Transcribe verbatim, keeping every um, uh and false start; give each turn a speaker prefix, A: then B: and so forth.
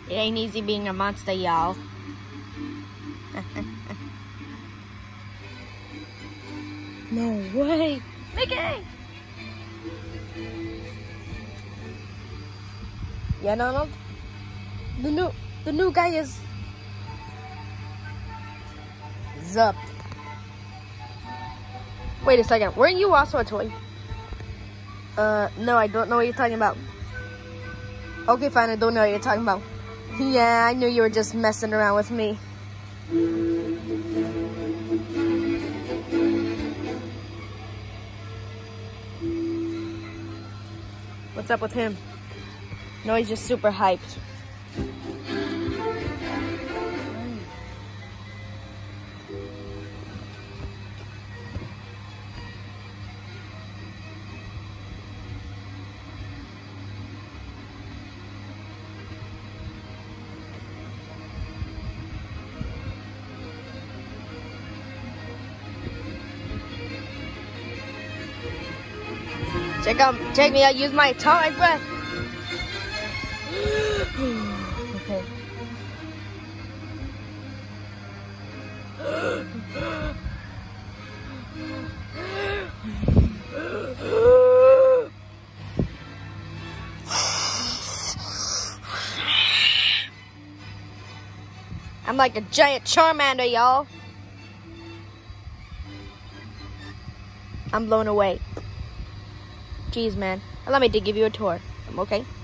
A: It ain't easy being a monster, y'all. No way. Mickey! Yeah, no, no. The new, the new guy is Zup. Wait a second. Weren't you also a toy? Uh, no, I don't know what you're talking about. Okay, fine. I don't know what you're talking about. Yeah, I knew you were just messing around with me. What's up with him? No, he's just super hyped. Check out, check me out, use my atomic breath. Okay. I'm like a giant Charmander, y'all. I'm blown away. Jeez, man. Allow me to give you a tour. Okay?